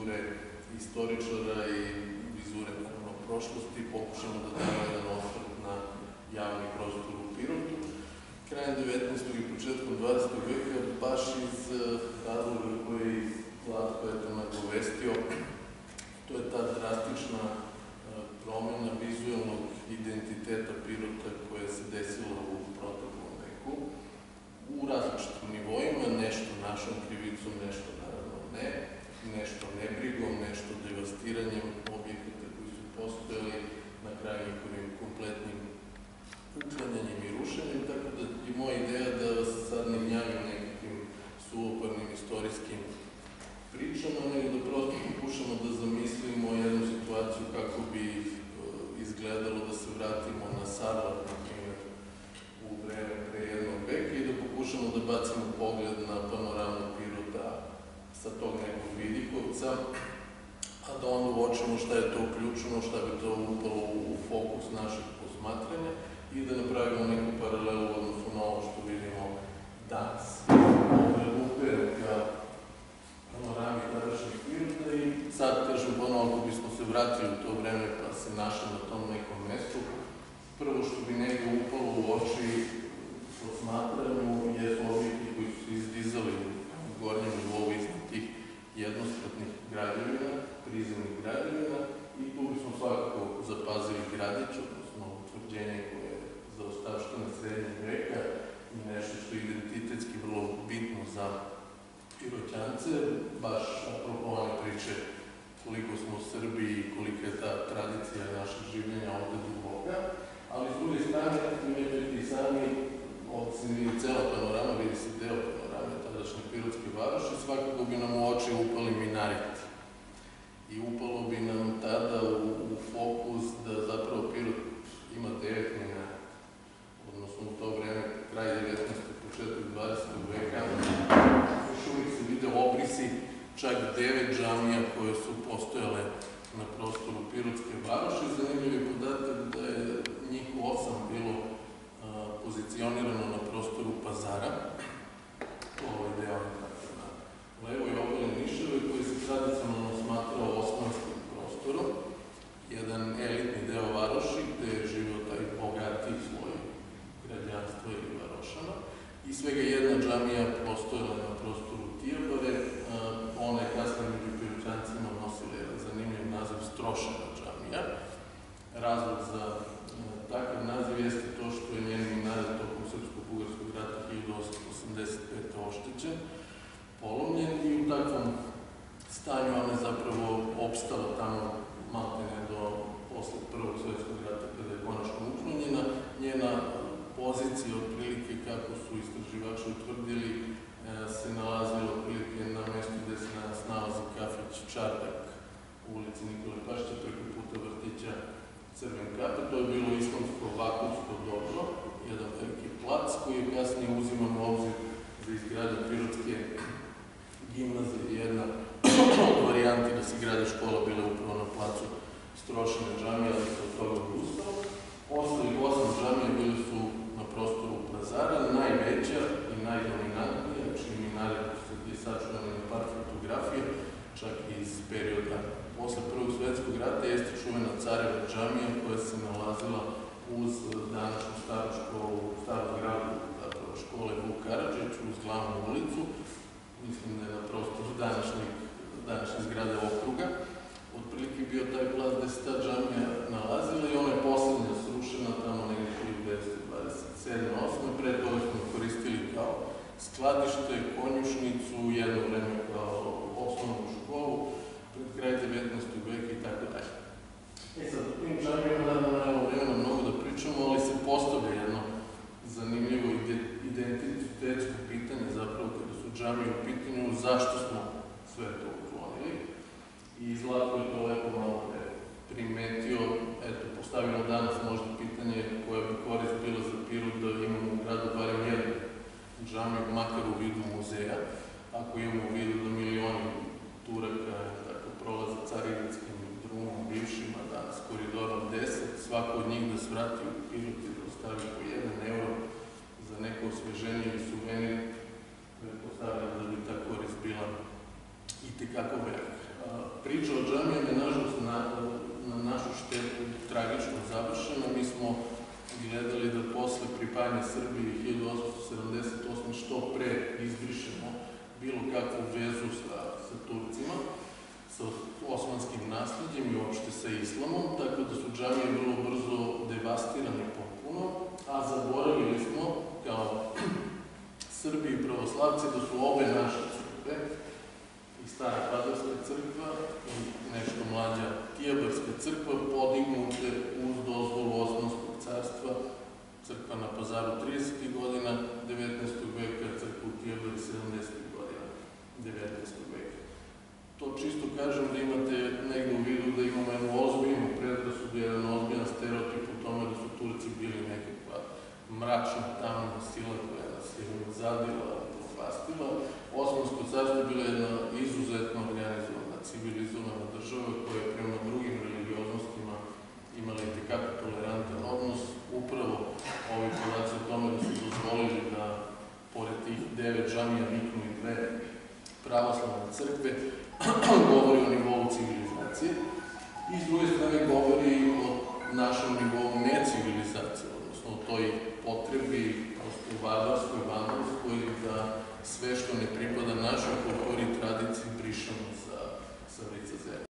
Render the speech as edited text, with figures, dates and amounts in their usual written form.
vizure istoričara i vizure prošlosti, pokušamo da damo jedan osvrt na javni prostor u Pirotu. Krajem 19. i početkom 20. veka, baš iz razloga koji je Zlatko nagovestio, to je ta drastična promjena vizualnog identiteta Pirota koja se desila u proteklom veku u različitim nivoima, nešto našom krivicom, nešto naravno ne, nešto nebrigom, nešto devastiranjem objekata koji su postojali, na kraju njihovim kompletnim uklanjanjem i rušenjem, tako da je moja ideja da vas sad ne gnjavim nekakvim suvoparnim istorijskim pričama, nego da prosto pokušamo da zamislimo jednu situaciju kako bi izgledalo da se vratimo na Sarlat, na primjer, u vreme pre jednog veka i da pokušamo da bacimo pogled na panoramu Pirota sa tog nekog vidikovca, a da onda uočimo šta je to uključeno, šta bi to upalo u fokus našeg posmatranja i da napravimo neku paralelu u odnosu na ovo što vidimo danas. Ovo je uperen ka panorami tadašnjeg Pirota i sad, kažem, ponovno, ako bismo se vratili u to vreme pa se našli na tom nekom mestu, prvo što bi negde upalo u oči posmatranju jesu objekti koji su se izdizali u gornjem nivou iznad tih jednospratnih građevina, prizemnih građevina i tu bismo svakako zapazili gradić, odnosno utvrđenje koje je zaostavština srednjeg veka i nešto što je identitetski vrlo bitno za Piroćance, baš apropo one priče koliko smo Srbi i kolika je ta tradicija našeg življenja ovde duboka, ali s druge strane, primećujete i sami, ovdje se ne vidi cela panorama, vidi se deo panorame tadašnje Pirotske varoši, svakako bi nam u oči upali minareti. I upalo bi nam tada u fokus da zapravo Pirot ima 9 minareta, odnosno u to vreme, kraj 19. početak 20. veka, još uvijek se vide obrisi čak 9 džamija koje su postojale na prostoru Pirotske varoši. Zanimljiv je podatak da je njih 8 bilo pozicionirano na prostoru Pazara. Ovo je deo na levoj obali Niševe koji se tradicionalno smatrao osmanskim prostorom. Jedan elitni deo varoši gde je živio taj bogatiji sloj građanstva ili varošana. I svega jedna džamija postojala na prostoru Tijabare. Ona je kasnije među Piroćancima nosila jedan zanimljiv naziv Strošana džamija. Razlog za takav naziv jeste to što je njen minaret tokom Srpsko-Bugarskog rata 1885. oštećen, polomljen i u takvom stanju ona je zapravo opstala tamo maltene do posle Prvog svjetskog rata kada je konačno uklonjena. Njena pozicija otprilike kako su istraživači utvrdili se nalazila otprilike na mestu gde se danas nalazi kafić Čardak u ulici Nikole Pašića preko puta vrtića Crven kape. To je bilo islamsko vakuumsko dobro, jedan veliki plac koji je kasnije uziman u obzir za izgradnju Pirotske gimnazije. Jedna od varijanti da se grade škola bila upravo na placu Strošane džamije, ali se od toga odustalo. Ostalih 8 džamija bili su na prostoru Pazara, najveća i najdominantnija, čiji minaret je sačuvani na par fotografija, čak i iz perioda posle Prvog svjetskog rata, jeste čuvena Careva džamija koja se nalazila uz današnju staru školu, staru zgradu, zapravo škole Vuk Karadžić, uz glavnu ulicu. Mislim da je na prostoru današnje zgrade okruga. Otprilike bio taj plac gde se ta džamija nalazila i ona je poslednja srušena tamo negdje 1927-1928. Pre toga smo koristili kao skladište, konjušnicu, jedno vreme kao osnovnu školu, pred kraj 19. veka i tako dalje. Sad, o tim džamijama naravno nema vremena mnogo da pričamo, ali se postavlja jedno zanimljivo identitetsko pitanje zapravo kada su džamije u pitanju, zašto smo sve to uklonili. I Zlatko je to lepo malo primetio, eto, postavimo danas možda pitanje koja bi korist bila za Pirot da imamo u gradu barem jednu džamiju, makar u vidu muzeja, ako imamo u vidu da milioni Turaka prolaze Carigradskim drumom, bivšima, danas koridorom 10, svako od njih da svrati u Pirot i da ostavi po 1 euro za neko osveženje ili suvenir, pretpostavljam da bi ta korist bila itekako velika. Priča o džamijama je, nažalost, na našu štetu tragično završena. Mi smo gledali da posle pripajanja Srbije 1878. što pre izbrišemo bilo kakvu vezu sa Turcima, sa osmanskim nasledđem i uopšte sa islamom, tako da su džamije vrlo brzo devastirane potpuno, a zaboravili smo, kao Srbi i pravoslavci, da su obe naše crkve, i Stara Padarska crkva i nešto mlađa Tijabarska crkva, podignute uz dozvolu Osmanskog carstva, crkva na Pazaru 30. godina 19. veka, crkva u Tijabari 70. godina 19. veka. To čisto kažem da imate negde u vidu da imamo jednu ozbiljnu predrasudu, jedan ozbiljan stereotip u tome da su Turci bili nekakva mračna, tamna sila koja nas je zadila, propastila. Osmansko carstvo je bila jedna izuzetno organizovana, civilizovana država koja je prema drugim religioznostima imala i tekako tolerantan odnos. Upravo ovi podaci o tome da su dozvolili da pored tih 9 džamija niknu i 2 pravoslavne crkve govori o nivou civilizacije i s druge strane govori o našem nivou necivilizacije, odnosno o toj potrebi prosto barbarskoj, vandalskoj, da sve što ne pripada našoj kulturi i tradiciji brišemo sa lica zemlje.